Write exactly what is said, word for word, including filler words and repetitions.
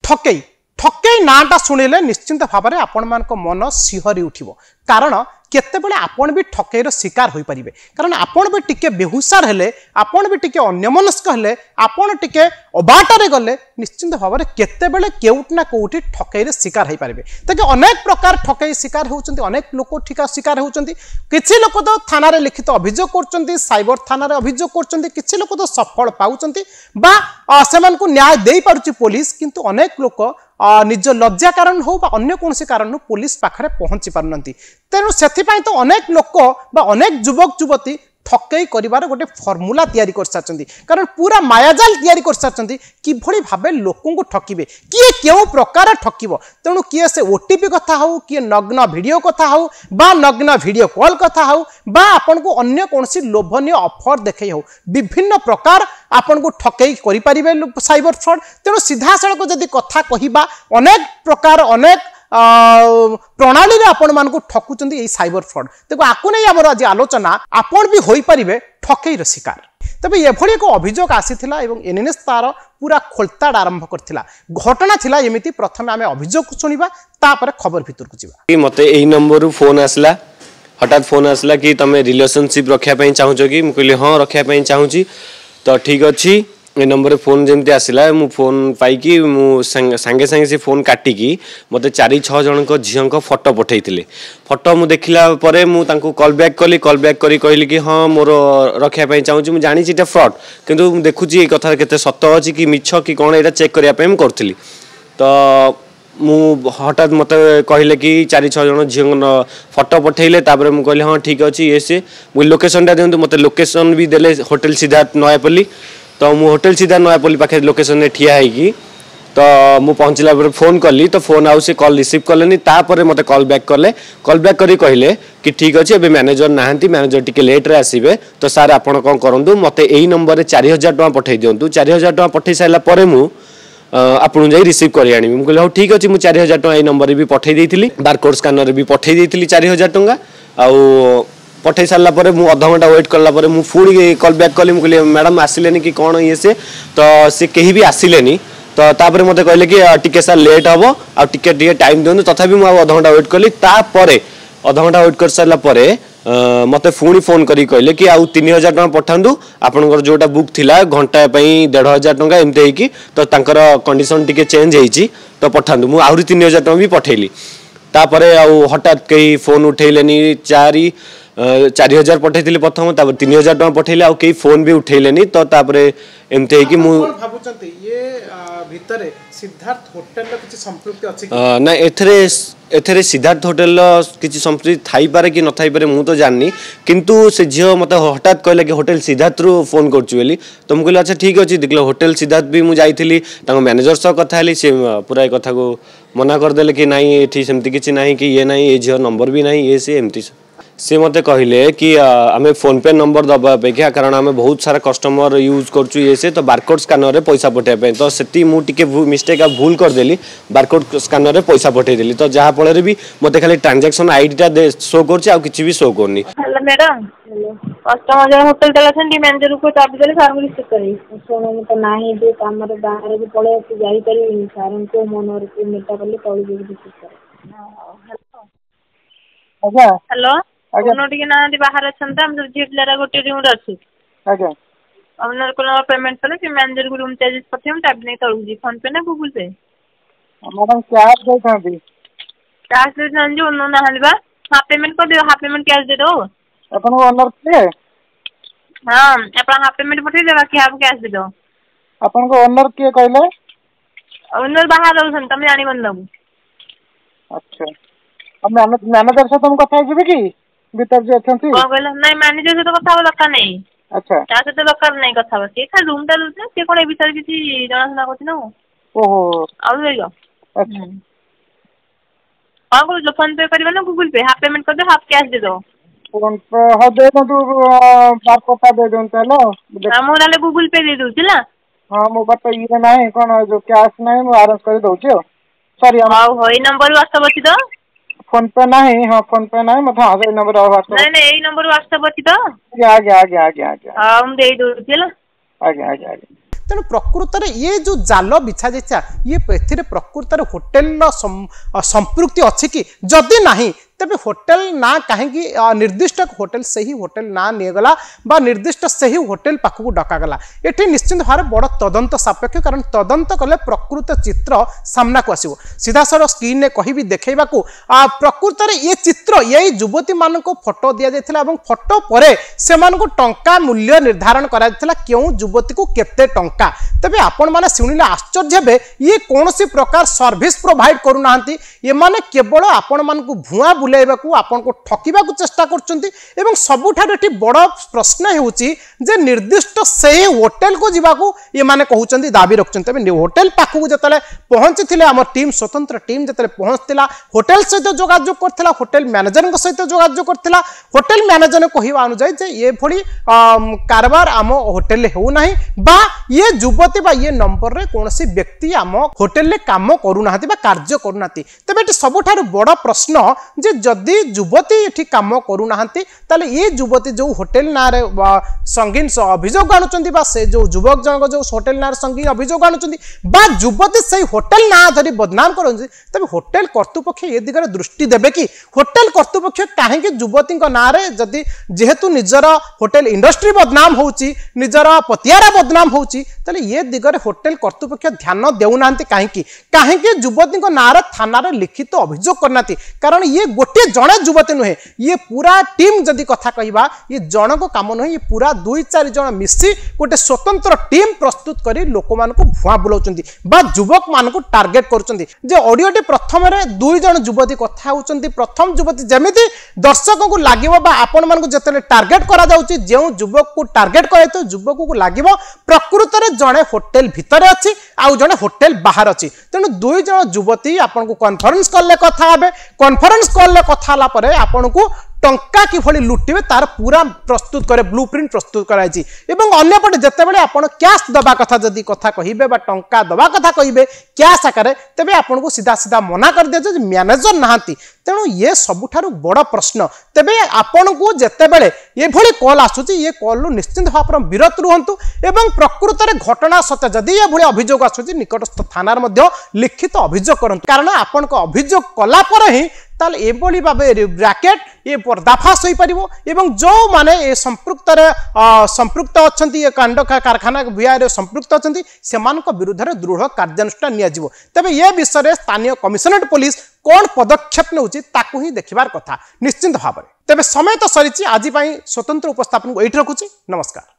ठकई ठकई नाटा शुणिले निश्चिंत भाव में आपण मान मन सिहरी उठिबो कारण केतेबेले आपण भी ठकईर शिकार हो पारे कारण आपण भी टिके बेहुसार हेले आपण भी टिके अन्यमनस्क हेले आपण टिके अबाटारे गले निश्चिंत भाव में केतेबेले केउटना कोउठी ठकईर शिकार हो पारे ताकि अनेक प्रकार ठकई शिकार होउचंती अनेक लोक ठिका शिकार होउचंती किछि लोक तो थाना रे लिखित अभियोग करचंती साइबर थाना रे अभियोग करचंती किछि लोक तो सफल पाउचंती बा सेमान को न्याय देई पारुची पुलिस किंतु अनेक लोक निज लज्जा कारण हो बा अन्य कौन से कारण पुलिस पाखरे पहुंची पारनंती तेणु सेथिपाई तो अनेक लोक बा अनेक युवक युवती ठकई करिवार गोटे फॉर्मूला तैयारी कर साचंती कारण पूरा मायाजाल तैयारी कर साचंती किभଳି भाबे लोकन को ठकिबे किए केउ प्रकार ठकिबो तेणु किए से ओटीपी कथा हो किए नग्न वीडियो कथा हो बा नग्न वीडियो कॉल कथा हो बा आपन को अन्य कोनसी लोभनीय ऑफर देखै हो विभिन्न प्रकार आपन को ठकई करि परिबे साइबर फ्रॉड तेणु सीधा सड़क जदी कथा कहिबा अनेक प्रकार अनेक प्रणाली रे आपण मान को ठकुचंदी ए साइबर फ्रॉड देखो आकु नै हमर आज आलोचना आपण भी होई परिबे ठकई र शिकार तबे एभली एक अभियोग आसीथिला एवं एनएनएस तार पूरा खोलताड आरंभ करथिला घटना थिला एमिति प्रथमे आमे अभियोग सुनिबा तापर खबर भितर को जिबा मते एई नंबर रु फोन आसला हठात फोन आसला कि तमे रिलेशनशिप रखिया पई चाहूचो कि म कहली हां रखिया पई चाहूची तो ठीक अछि ए नंबर फोन जमती आसला मु फोन पाइकी मु संगे संगे से फोन काटिकी मते चारि छह जन को झियो को फोटो पठैतिले फोटो मु देखिला परे मु तांको कॉल बैक कली कॉल बैक करी कहली कि हां मोर रखिया पई चाहूची मु जानि छिटा फ्रॉड किंतु मु देखुची ए कथा केते सत्य अछि कि मिछ कि कोन एटा चेक करिया पई मु करथिली तो मु हठात मते कहले कि चारि छह जन झियो फोटो पठैले तापर मु कहली हां ठीक अछि ये से मु लोकेशन टा देंतु मते लोकेशन भी देले होटल सिद्धार्थ नयापल्ली तो मु होटल सीधा नयापल्ली पाखे लोकेशन ने ठिया है तो मु पहुँचला फोन कली तो फोन आउ से कॉल रिसीव कलेनी तापर मते कॉल बैक कले कॉल बैक करी कहले कि ठीक अच्छे एबे मैनेजर नाहंती मैनेजर टिके लेट रे आसीबे तो सर आपण कोन करंतु मते एई नंबर रे चार हज़ार टका पठै दियंतु चार हज़ार टका पठै साइला परे मु आपण जाई रिसीव करी आनी मु कहले हो ठीक अछि मु चार हज़ार टका एई नंबर रे भी पठै देइथिली बारकोड स्कैनर रे भी पठै देइथिली चार हज़ार टका आउ पठै सारा पर मु आधा घंटा वेट करला पर मु फुणी कॉल बैक कली मु कहली मैडम आसिलेनी कि कौन ये से तो से कहीं भी आसिलेनी तो तापर मते कहले कि टिके सर लेट हबो आ टिके टिके टाइम देनु तथापि मु आधा घंटा वेट कली तापर आधा घंटा वेट कर सारा पर मते फुणी फोन करी कहले कि आउ तीन हज़ार टका पठांदु आपनकर जोटा बुक थिला घंटा पई डेढ़ हज़ार टका एमते हे कि तो तांकर कंडीशन टिके चेंज हेची तो पठांदु मु आउरी तीन हज़ार टका भी पठैली तापर आउ हठात कई फोन उठैलेनी चारि चार हजार पठैथिले प्रथम तापर तीन हजार टका पठैले आ कई फोन भी उठैलेनी तो तापर एमते कि मु भाबुचंती ये भितरे सिद्धार्थ होटल लो किछि संपृक्ति अछि ना एथरे एथरे सिद्धार्थ होटल लो किछि संपृक्ति थाई पारे कि न थाई पारे मु तो जाननी किंतु से झियो मते हठात कहले कि होटल सिद्धार्थ रु फोन करछु बेली तो मु कहले अच्छा ठीक अछि देखलो होटल सिद्धार्थ भी मु जाईथिली तांको मैनेजर स कथा हली से पूरा ए कथा को मना कर देले कि नाही एठी सेमति किछि नाही कि ये नाही ए झियो नंबर भी नाही ए से एमति से मते कहले कि आमे फोन पे नंबर दबा अपेक्षा कारण आमे बहुत सारा कस्टमर यूज करछु ये से तो बारकोड स्कैनर रे पैसा पठे पे तो सेती मु टिके मिस्टेक आ भूल कर देली बारकोड स्कैनर रे पैसा पठे देली तो जहा पळे रे भी मते खाली ट्रांजैक्शन आईडी टा शो करछि आ किछि भी शो करनी हेलो मैडम कस्टमर जो होटल देला छंडी मैनेजर को चाबी देले सार रिसीव करी सोनो में तो नाही जे काम रे बाहर भी पळे से जाई करी सार को मनोर को मेटा करले कॉल भी रिसीव कर हेलो हेलो कोनो टिके ना बाहर अछन हम सब जे पिलारा गोटे रूम रे अछि आज्ञा ओनर को पेमेंट कले कि मैनेजर को रूम चार्जेस पठियम टाइप नै तळु जी फोन पे ना गूगल पे मैडम कैश दे थांदी कैश दे थांदी ओनो ना हलबा हां पेमेंट कर दियो हाफ पेमेंट कैश दे दो अपन ओनर के हां अपन हाफ पेमेंट पठि देबा कि हाफ कैश दे दो अपन को ओनर के कहले ओनर बाहर रहउछन तमे जानि बंदबू अच्छा अब मैनेजर से तुम कथा हिबे कि भीतर जे अछंती को कहले नहीं मैनेजर से तो कथा दरकार नहीं अच्छा ता से तो दरकार नहीं कथा बस ये खाली रूम टा लुते से कोन ए भीतर किछि जाना सुना करछि ना ओहो आउ गयो अच्छा हां को जो फोन पे करबे ना गूगल पे हाफ पेमेंट कर दे हाफ कैश दे दो फोन पे हो दे दो तू बार कोटा दे दो चलो हम वाले गूगल पे दे दउ छला हां मो बता ये नहीं कोन जो कैश नहीं मैं अरेंज कर दउ छ सॉरी हां होई नंबर व्हाट्सएप अछि तो फोन पे नहीं हां फोन पे नहीं मतलब हां नंबर व्हाट्सएप नहीं नहीं नंबर व्हाट्सएप अछि तो आ गया आ गया आ गया आ गया हां हम दे दउ छला आ गया आ गया तेणु प्रकृत में ये जो जाल बिछा जाइछा ये एथिरे प्रकृत में होटेल संपृक्ति अच्छी कि जदि नहीं तेबे होटेल ना कहीं निर्दिष्ट होटेल से ही होटेल ना निगला बा निर्दिष्ट से ही होटेल पाखक डकागला ये निश्चित भाव में बड़ तदंत सापेक्ष कारण तदंत कले प्रकृत चित्र सामना को आसो सीधा सारा स्क्रीन ने कहि देखा प्रकृत में ये चित्र यही युवती मान फोटो दि जाता फोटो पर से टंका मूल्य निर्धारण करा क्यों युवती को केते टंका तेबे आपण माने शुणिले आश्चर्य हे ये कौन सी प्रकार सर्विस प्रोवाइड करूना ये माने केवल आपण मान भुआ बुलाइबा को आपण को ठकिबा को चेष्टा करचंती एवं सबुठार एठी बड़ प्रश्न हेउची जे निर्दिष्ट से होटेल को जीवा को ये माने कहउचंती दाबी रखचंती तबे होटेल पाखु जतले पहुंचथिले हमर टीम स्वतंत्र टीम जतले पहुंचतिला होटेल सहित जोगाजोग करथिला होटेल मैनेजर को सहित जोगाजोग करथिला होटेल मैनेजर ने कहिबा अनुसार जे ये भली कारबार आम होटेल हेउ नाही बा ये युवती बा ये नंबर रे कोनसी व्यक्ति आम होटेल ले काम करूनाहाती बा कार्य करूनाहाती तबे एठी सबुठार बड़ प्रश्न जे जदि युवती ये काम करूना ताले ये युवती जो होटेल ना रे संगीन अभियोग आणुचंती बा से जो युवक जनक जो होटेल ना संगीन अभियोग आणुचंती बा युवती से होटेल ना धरी बदनाम करउंची तबे होटेल कर्तृपक्ष ये दिगरे दृष्टि देबे कि होटेल कर्तृपक्ष काहे कि युवती ना रे जदि जेहेतु निजर होटेल इंडस्ट्री बदनाम होउची निजर पतियारा बदनाम होउची ताले ये दिगरे होटेल कर्तृपक्ष ध्यान देउनांती काहे कि काहे कि युवती ना रे थाना रे लिखित अभियोग करनाती कारण ये गोटे जड़े युवती नुहे ये पूरा टीम जदि कथा कहवा ये जन को काम नुहे ये पूरा दुई चार जन मिसी गोटे स्वतंत्र टीम प्रस्तुत करी लोक मान को भुआ बुलाउचंती बा युवक मान को टार्गेट करुचंती जे ऑडियोटी प्रथम रे दुई जन युवती कथा होचंती प्रथम युवती जेमिति दर्शक को लागिवो बा आपण मान को जतले टार्गेट करा जाउची जे युवक को टार्गेट करे तो युवक को लागिवो प्रकृत रे जड़े होटेल भितरे अछि आउ जड़े होटेल बाहर अछि तेनु दुई जन युवती आपण को कॉन्फ्रेंस कॉल ले कथा हेबे कॉन्फ्रेंस कॉल ले कथा पर आपण को टंका किभली लुटिबे तार पूरा प्रस्तुत करे ब्लूप्रिंट प्रस्तुत कराई एवं अन्यपटे जितेबाला आपण कैश दबा कथा जदि कथा कहिबे बा टंका दबा कथा कहिबे कैश आकारे तेबे आपण को सीधा सीधा मना कर दिया जे मैनेजर नहांती तेणु ये सबुठारु बड़ प्रश्न तेबे आपण को जितेबाला ये भली कॉल आसुची ये कॉल रु निश्चित भाव में विरत रुहंतु एवं प्रकृत में घटना सत्य जदि ये भली अभियोग आसुची निकटस्थ थाना मध्य लिखित अभियोग करंतु कारण आपण को अभियोग कला पर ही ताल एभली भाबे ब्रैकेट ये पर्दाफाश हो पारिबो एवं जो माने ए संपृक्त संपृक्त अछंती ये कांड कारखाना भूया संपृक्त अछंती सेमानक विरुद्ध रे दृढ़ कार्यानुष्ठान निया जिवो तबे ये विषय रे स्थानीय कमिशनरेट पुलिस कौन पदक्षेप नउची ताकू ही देखिबार कथा निश्चित भाव में तबे समय तो सरीची आज पई स्वतंत्र उपस्थापन को एठी रखुची नमस्कार।